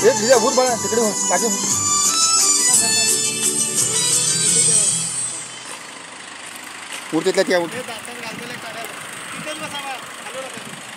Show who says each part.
Speaker 1: तिथे भूत बघा तिकडे टाके उडतेतल्या त्या उठ